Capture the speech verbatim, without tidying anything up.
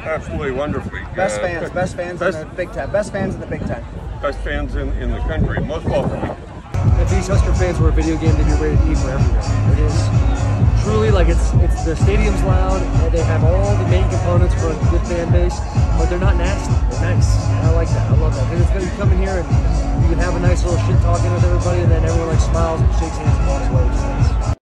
absolutely wonderfully. Best uh, fans, best fans best, in the Big Ten. Best fans in the Big Ten. Best fans in, in the country. Most welcoming. If these Husker fans were a video game, they'd be ready to eat for everywhere. It is truly like it's it's the stadium's loud and they have all the main components for a good fan base, but they're not nasty. They're nice. I like that. I love that. Because it's gonna come in here and you can have a nice little shit talking with everybody, and then everyone like smiles and shakes hands and walks away.